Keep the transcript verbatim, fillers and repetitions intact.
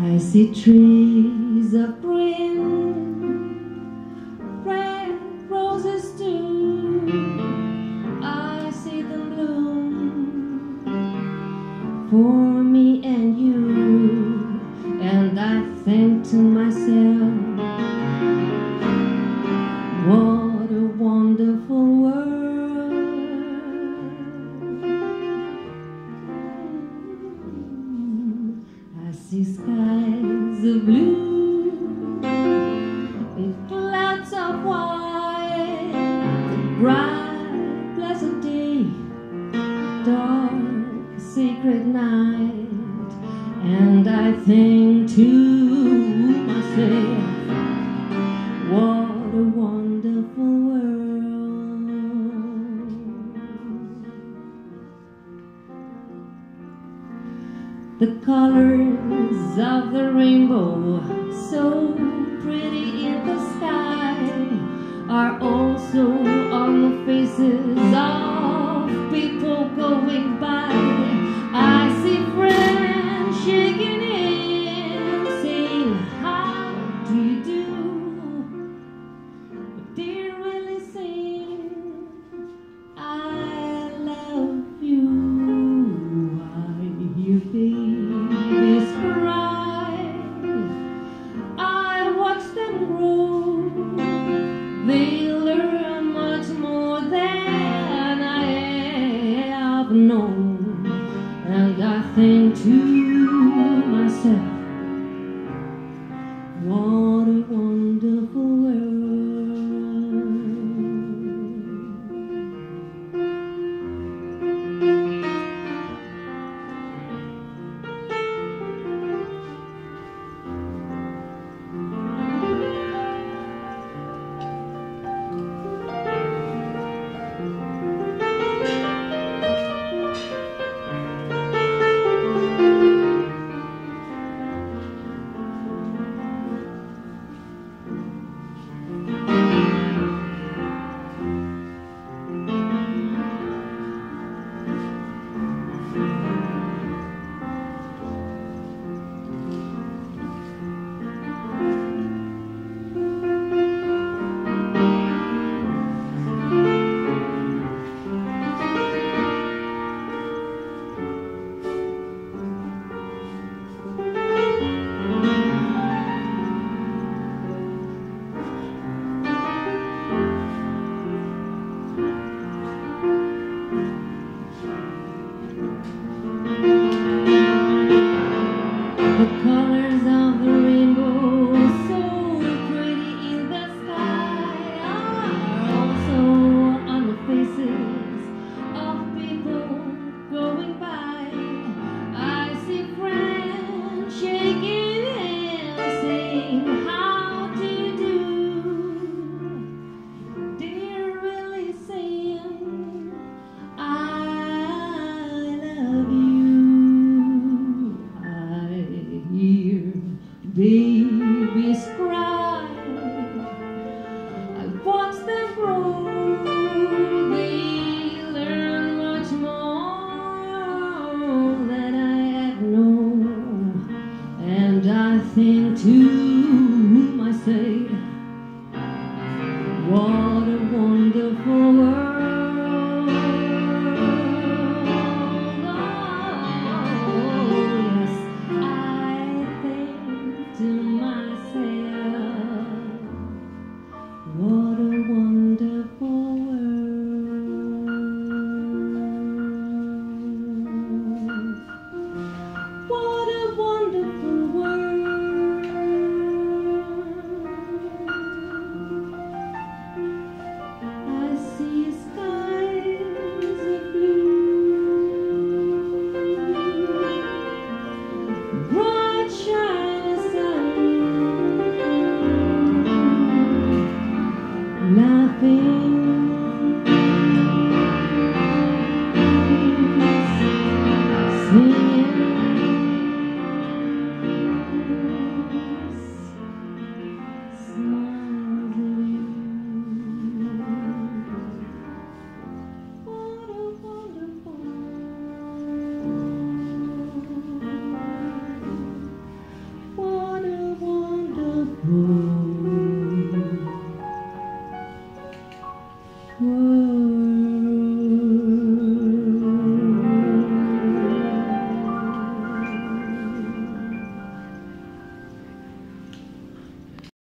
I see trees of green, red roses too. I see them bloom for me and you, and I think to myself, what a wonderful world. I see skies of blue and clouds of white, bright, pleasant day, dark, sacred night, and I think to myself, what a wonderful world. The colors of the rainbow, so pretty in the sky, are also on the faces of people going by. I see friends shaking hands, saying, how do you do? But they're really saying, I love you. I hear babies cry, I watch them grow. They learn much more than I have known, and I think to myself, what a wonderful world. The colors of the rainbow, so pretty in the sky, are also on the faces of people going by. I see friends shaking hands, saying, how do you do? They're really saying, I love you. Hear babies cry, I watch them grow. They learn much more than I have known, and I think to myself, what